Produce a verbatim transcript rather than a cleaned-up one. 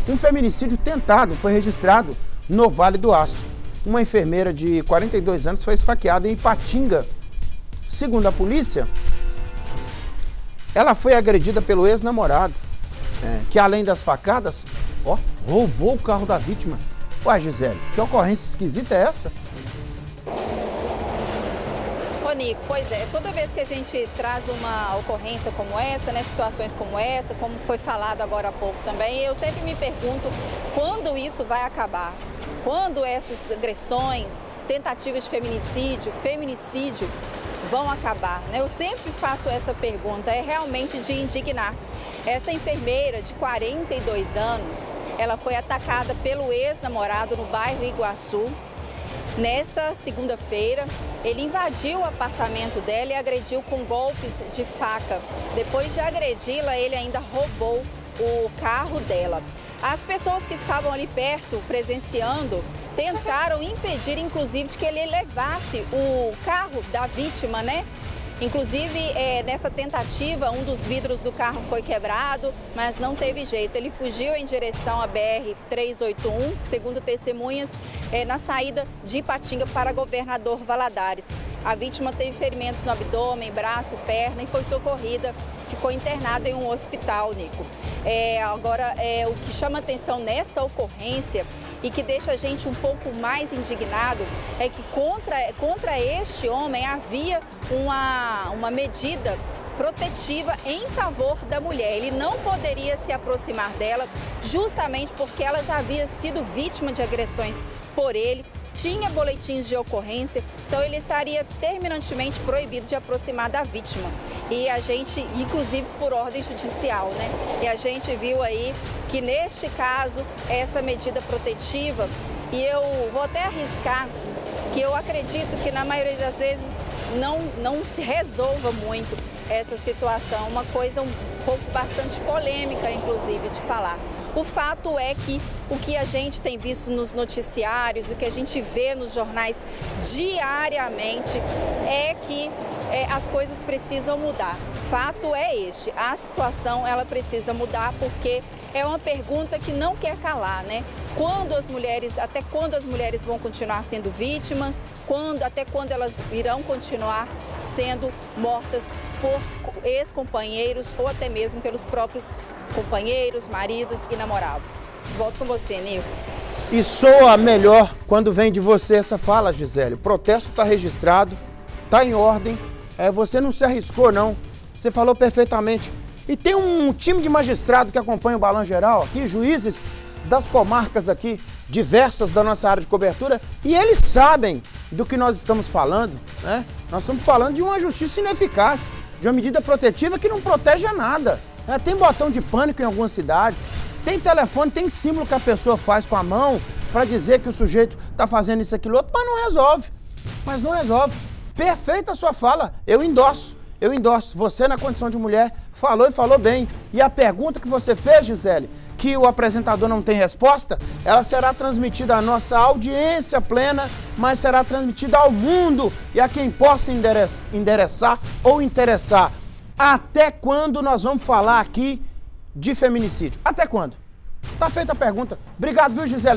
Um feminicídio tentado foi registrado no Vale do Aço. Uma enfermeira de quarenta e dois anos foi esfaqueada em Ipatinga. Segundo a polícia, ela foi agredida pelo ex-namorado, é, que além das facadas, ó, roubou o carro da vítima. Ué, Gisele, que ocorrência esquisita é essa? Ô, Nico, pois é, toda vez que a gente traz uma ocorrência como essa, né, situações como essa, como foi falado agora há pouco também, eu sempre me pergunto quando isso vai acabar, quando essas agressões, tentativas de feminicídio, feminicídio vão acabar, né? Eu sempre faço essa pergunta, é realmente de indignar. Essa enfermeira de quarenta e dois anos, ela foi atacada pelo ex-namorado no bairro Iguaçu. Nesta segunda-feira, ele invadiu o apartamento dela e agrediu com golpes de faca. Depois de agredi-la, ele ainda roubou o carro dela. As pessoas que estavam ali perto, presenciando, tentaram impedir, inclusive, de que ele levasse o carro da vítima, né? Inclusive, é, nessa tentativa, um dos vidros do carro foi quebrado, mas não teve jeito. Ele fugiu em direção à B R trezentos e oitenta e um, segundo testemunhas, é, na saída de Ipatinga para Governador Valadares. A vítima teve ferimentos no abdômen, braço, perna e foi socorrida. Ficou internada em um hospital, Nico. É, agora, é, o que chama atenção nesta ocorrência e que deixa a gente um pouco mais indignado é que contra, contra este homem havia uma, uma medida protetiva em favor da mulher. Ele não poderia se aproximar dela justamente porque ela já havia sido vítima de agressões por ele, tinha boletins de ocorrência, então ele estaria terminantemente proibido de aproximar da vítima. E a gente, inclusive por ordem judicial, né? E a gente viu aí que neste caso, essa medida protetiva, e eu vou até arriscar que eu acredito que na maioria das vezes não, não se resolva muito essa situação, uma coisa um pouco bastante polêmica, inclusive, de falar. O fato é que o que a gente tem visto nos noticiários, o que a gente vê nos jornais diariamente é que é, as coisas precisam mudar. Fato é este, a situação ela precisa mudar porque é uma pergunta que não quer calar, né? Quando as mulheres, até quando as mulheres vão continuar sendo vítimas, quando, até quando elas irão continuar sendo mortas por ex-companheiros ou até mesmo pelos próprios companheiros, maridos e namorados. Volto com você, Nico. E soa melhor quando vem de você essa fala, Gisele. O protesto está registrado, está em ordem, é, você não se arriscou, não. Você falou perfeitamente. E tem um time de magistrado que acompanha o Balanço Geral aqui, juízes das comarcas aqui, diversas da nossa área de cobertura, e eles sabem do que nós estamos falando, né? Nós estamos falando de uma justiça ineficaz, de uma medida protetiva que não protege a nada. Né? Tem botão de pânico em algumas cidades, tem telefone, tem símbolo que a pessoa faz com a mão para dizer que o sujeito está fazendo isso, aquilo, outro, mas não resolve. Mas não resolve. Perfeita a sua fala, eu endosso. Eu endosso. Você, na condição de mulher, falou e falou bem. E a pergunta que você fez, Gisele, que o apresentador não tem resposta, ela será transmitida à nossa audiência plena, mas será transmitida ao mundo e a quem possa endereçar ou interessar. Até quando nós vamos falar aqui de feminicídio? Até quando? Tá feita a pergunta. Obrigado, viu, Gisele?